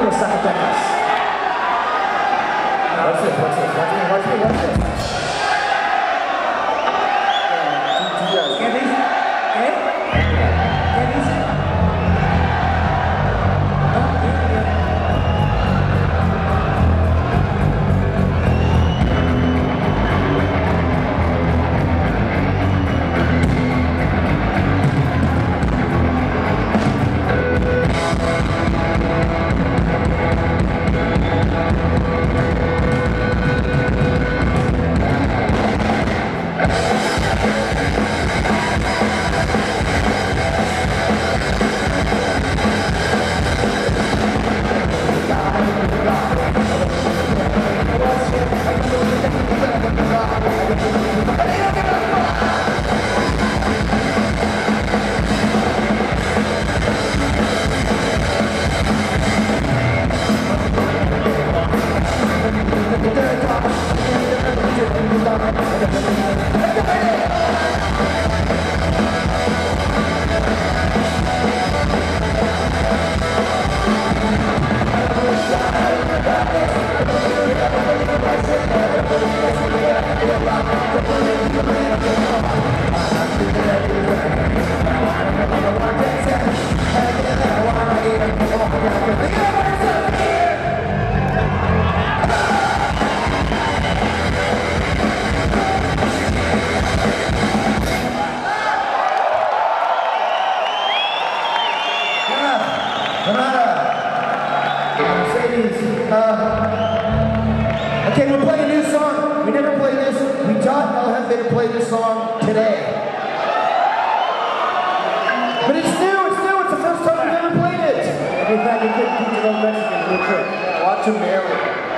los Zacatecas. Watch this, watch this, watch me, watch me, watch this. ¿Qué dice? ¿Qué? ¿Qué dice? Okay, we're playing a new song. We never played this. We taught El Jefe to play this song today. But it's new, it's new. It's the first time we've ever played it. Every time you could teach your own Mexican real quick. Watch him marry.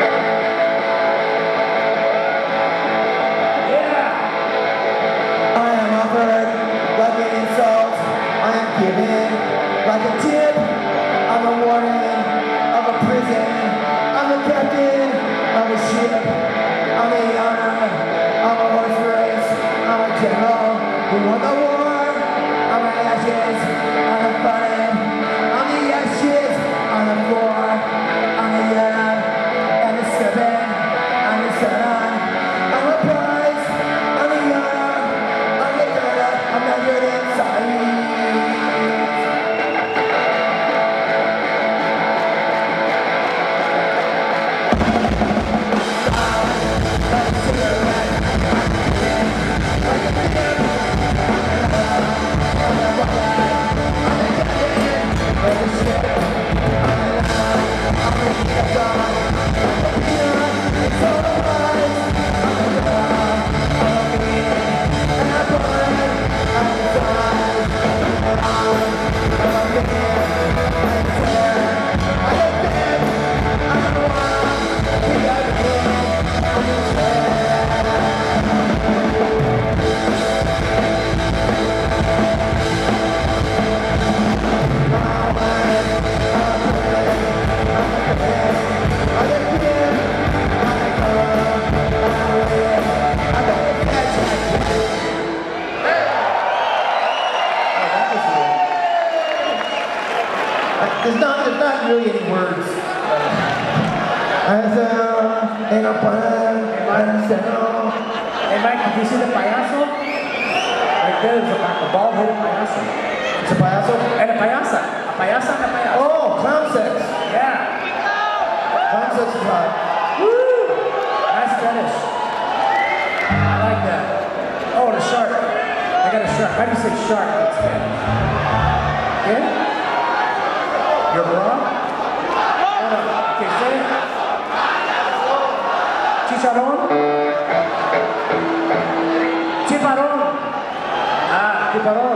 I am offered like an insult. I am given like a tip. I'm a warden of a prison. I'm a captain of a ship. I'm a honor. I'm a horse race. I'm a general who won the war. I'm the ashes. I'm the fun. I'm the ashes on the floor. I'm the yellow and the seven. I'm the sun. I'm a prize. I'm the yellow. I'm the color. I'm not good inside. There's not really any words. Hey Mike, did you see the payaso? Right there is a bald-headed payaso. It's a payaso? And a payasa. A payasa and a payaso. Oh, clown sex. Yeah. Clown sex is hot. Woo! Nice finish. I like that. Oh, the shark. I got a shark. How do you say shark in Spanish? Yeah? You're wrong? Hold on. Okay, say it. Chicharrón. Chiparrón. Ah, chiparrón.